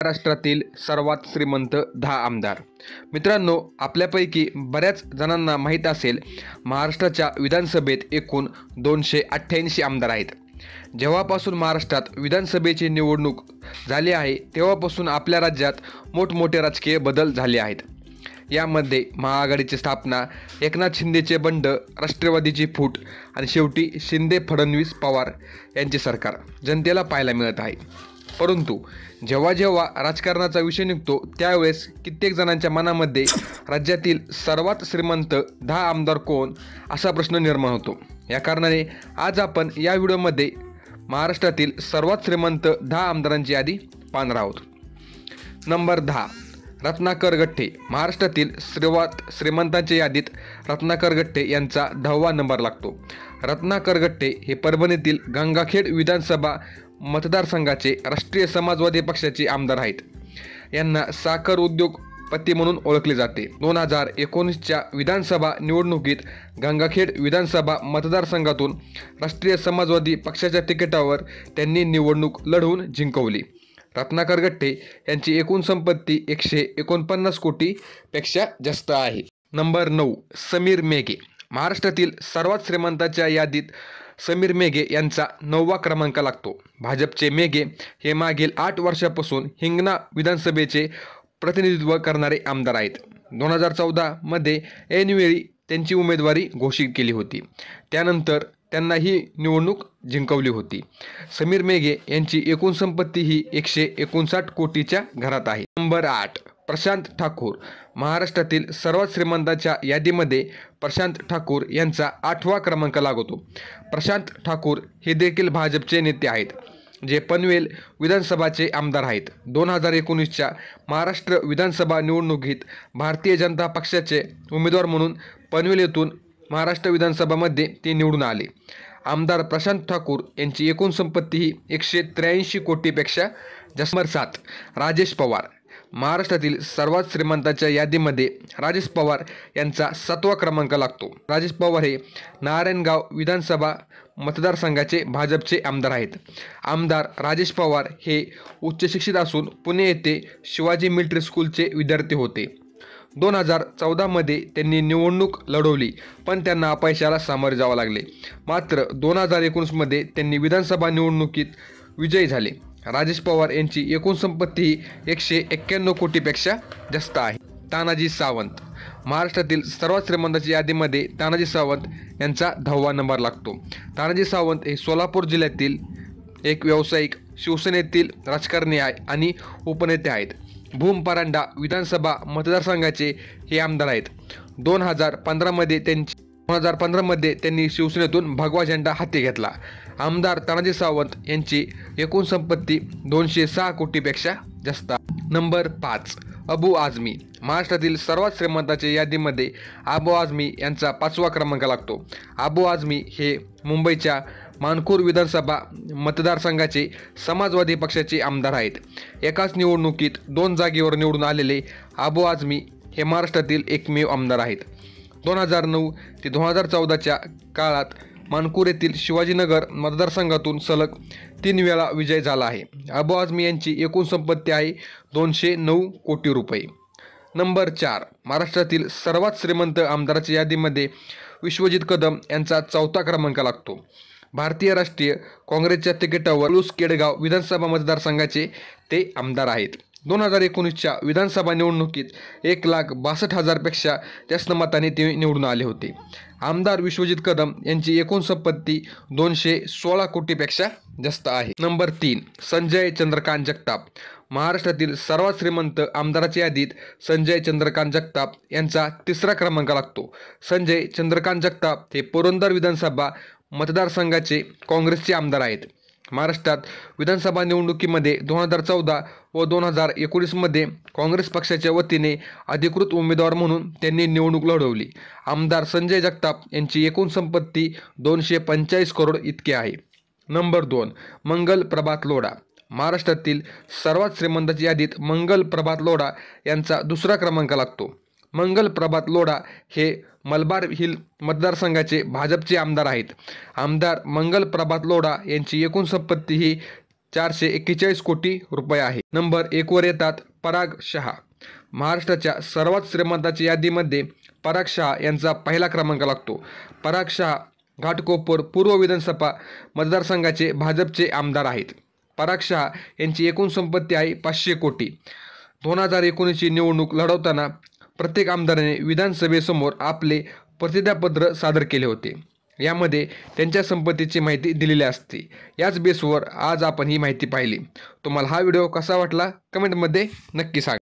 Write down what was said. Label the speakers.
Speaker 1: महाराष्ट्रातील सर्वात श्रीमंत 10 आमदार. मित्रांनो, आपल्यापैकी बऱ्याच जणांना माहीत असेल, महाराष्ट्राच्या विधानसभेत एकूण 288 आमदार आहेत. जेव्हापासून महाराष्ट्रात विधानसभेची निवडणूक झाली आहे तेव्हापासून आपल्या राज्यात मोठमोठे राजकीय बदल झाले आहेत. यामध्ये महाआघाडीची स्थापना, एकनाथ शिंदेचे बंड, राष्ट्रवादीची फूट आणि शेवटी शिंदे फडणवीस पवार यांचे सरकार जनतेला पाहायला मिळत आहे. परंतु जेव्हा जेव्हा राजकारणाचा विषय निघतो त्यावेळेस कित्येक जणांच्या मनामध्ये राज्यातील सर्वात श्रीमंत 10 आमदार कोण असा प्रश्न निर्माण होतो. या कारणाने आज आपण या व्हिडिओमध्ये महाराष्ट्रातील सर्वात श्रीमंत 10 आमदारांची यादी पाहणार आहोत. नंबर 10, रत्नाकर गट्टे. महाराष्ट्रातील सर्वात श्रीमंतांच्या यादीत रत्नाकर गट्टे यांचा 10वा नंबर लागतो. रत्नाकर गट्टे हे परभणीतील गंगाखेड विधानसभा मतदारसंघाचे राष्ट्रीय समाजवादी पक्षाचे आमदार आहेत. यांना साखर उद्योगपती म्हणून ओळखले जाते. 2019च्या विधानसभा निवडणुकीत गंगाखेड विधानसभा मतदारसंघातून राष्ट्रीय समाजवादी पक्षाच्या तिकिटावर त्यांनी निवडणूक लढवून जिंकवली. रत्नाकर गट्टे यांची एकूण संपत्ती 149 कोटीपेक्षा जास्त आहे. नंबर 9, समीर मेघे. महाराष्ट्रातील सर्वात श्रीमंतांच्या यादीत समीर मेघे यांचा 9वा क्रमांक लागतो. भाजपचे मेघे हे मागील 8 वर्षापासून हिंगणा विधानसभेचे प्रतिनिधित्व करणारे आमदार आहेत. 2014मध्ये ऐनवेळी त्यांची उमेदवारी घोषित केली होती. त्यानंतर त्यांना ही निवडणूक जिंकवली होती. समीर मेघे यांची एकूण संपत्ती ही 159 कोटीच्या घरात आहे. नंबर 8, प्रशांत ठाकूर. महाराष्ट्रातील सर्वात श्रीमंतांच्या यादीमध्ये प्रशांत ठाकूर यांचा 8वा क्रमांक लागतो. प्रशांत ठाकूर हे देखील भाजपचे नेते आहेत, जे पनवेल विधानसभाचे आमदार आहेत. 2019च्या महाराष्ट्र विधानसभा निवडणुकीत भारतीय जनता पक्षाचे उमेदवार म्हणून पनवेल येथून महाराष्ट्र विधानसभामध्ये ते निवडून आले. आमदार प्रशांत ठाकूर यांची एकूण संपत्ती ही 183 कोटीपेक्षा जास्त. नंबर 7, राजेश पवार. महाराष्ट्रातील सर्वात श्रीमंतांच्या यादीमध्ये राजेश पवार यांचा 7वा क्रमांक लागतो. राजेश पवार हे नारायणगाव विधानसभा मतदारसंघाचे भाजपचे आमदार आहेत. आमदार राजेश पवार हे उच्च शिक्षित असून पुणे येथे शिवाजी मिलिटरी स्कूलचे विद्यार्थी होते. 2014मध्ये त्यांनी निवडणूक लढवली, पण त्यांना अपयशाला सामोरे जावे लागले. मात्र 2019मध्ये त्यांनी विधानसभा निवडणुकीत विजयी झाले. राजेश पवार यांची एकूण संपत्ती ही 191 कोटीपेक्षा जास्त आहे. तानाजी सावंत. महाराष्ट्रातील सर्वात श्रीमंतांच्या यादीमध्ये तानाजी सावंत यांचा 10वा नंबर लागतो. तानाजी सावंत हे सोलापूर जिल्ह्यातील एक व्यावसायिक, शिवसेनेतील राजकारणी आणि उपनेते आहेत. भूम परांडा विधानसभा मतदारसंघाचे हे आमदार आहेत. 2015मध्ये त्यांनी शिवसेनेतून भगवा झेंडा हाती घेतला. आमदार तानाजी सावंत यांची एकूण संपत्ती 206 कोटीपेक्षा जास्त. नंबर 5, अबू आझमी. महाराष्ट्रातील सर्वात श्रीमंतांच्या यादीमध्ये अबू आझमी यांचा 5वा क्रमांक लागतो. अबू आझमी हे मुंबईच्या मानखूर विधानसभा मतदारसंघाचे समाजवादी पक्षाचे आमदार आहेत. एकाच निवडणुकीत 2 जागेवर निवडून आलेले अबू आझमी हे महाराष्ट्रातील एकमेव आमदार आहेत. 2009 ते 2014च्या काळात मानखूर येथील शिवाजीनगर मतदारसंघातून सलग 3 वेळा विजय झाला आहे. अबू आझमी यांची एकूण संपत्ती आहे 209 कोटी रुपये. नंबर 4, महाराष्ट्रातील सर्वात श्रीमंत आमदाराच्या यादीमध्ये विश्वजित कदम यांचा 4था क्रमांक लागतो. भारतीय राष्ट्रीय काँग्रेसच्या तिकिटावर पलूस केडगाव विधानसभा मतदारसंघाचे ते आमदार आहेत. 2019च्या विधानसभा निवडणुकीत 1,62,000 पेक्षा जास्त मतांनी ते निवडून आले होते. आमदार विश्वजित कदम यांची एकूण संपत्ती 216 कोटीपेक्षा जास्त आहे. नंबर 3, संजय चंद्रकांत जगताप. महाराष्ट्रातील सर्वात श्रीमंत आमदाराच्या यादीत संजय चंद्रकांत जगताप यांचा 3रा क्रमांक लागतो. संजय चंद्रकांत जगताप हे पुरंदर विधानसभा मतदारसंघाचे काँग्रेसचे आमदार आहेत. महाराष्ट्रात विधानसभा निवडणुकीमध्ये 2014 व 2019मध्ये काँग्रेस पक्षाच्या वतीने अधिकृत उमेदवार म्हणून त्यांनी निवडणूक लढवली. आमदार संजय जगताप यांची एकूण संपत्ती 245 करोड इतकी आहे. नंबर 2, मंगल प्रभात लोढा. महाराष्ट्रातील सर्वात श्रीमंतांच्या यादीत मंगल प्रभात लोढा यांचा 2रा क्रमांक लागतो. मंगल प्रभात लोढा हे मलबार हिल मतदारसंघाचे भाजपचे आमदार आहेत. आमदार मंगल प्रभात लोढा यांची एकूण संपत्ती ही 441 कोटी रुपये आहे. नंबर 1 वर येतात पराग शहा. महाराष्ट्राच्या सर्वात श्रीमंतांच्या यादीमध्ये पराग शहा यांचा पहिला क्रमांक लागतो. पराग शहा घाटकोपर पूर्व विधानसभा मतदारसंघाचे भाजपचे आमदार आहेत. पराग शहा यांची एकूण संपत्ती आहे 500 कोटी. 2019ची निवडणूक लढवताना प्रत्येक आमदाराने विधानसभेसमोर आपले प्रतिज्ञापत्र सादर केले होते. यामध्ये त्यांच्या संपत्तीची माहिती दिलेली असते. याच बेसवर आज आपण ही माहिती पाहिली. तुम्हाला हा व्हिडिओ कसा वाटला कमेंटमध्ये नक्की सांगा.